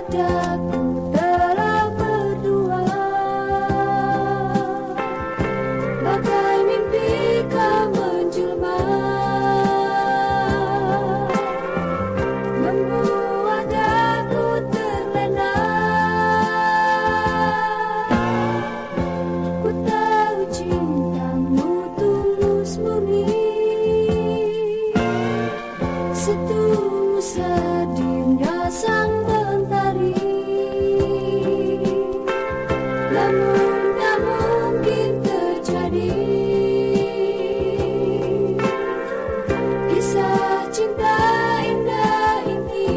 padaku telah berdua, bagai mimpi kau menjelma, membuat aku terlena. Ku tahu cintamu tulus murni, setulus hadirnya sang mentari. Namun tak mungkin terjadi kisah cinta indah ini.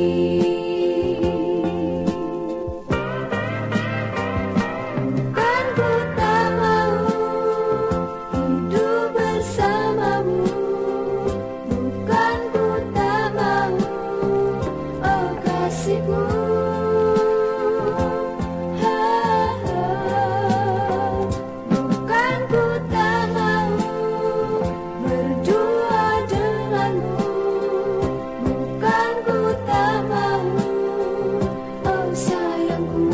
Bukan ku tak mau hidup bersamamu, bukan ku tak mau, oh kasihku. Bukan ku tak mau berdua denganmu, bukan ku tak mau, oh sayangku.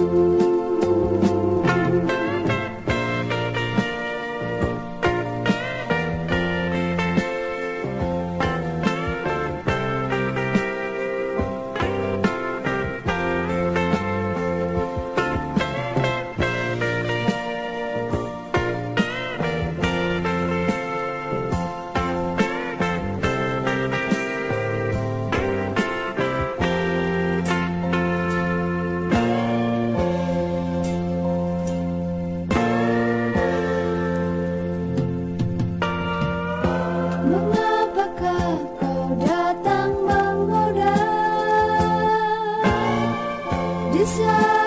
Mengapakah kau datang menggoda di saat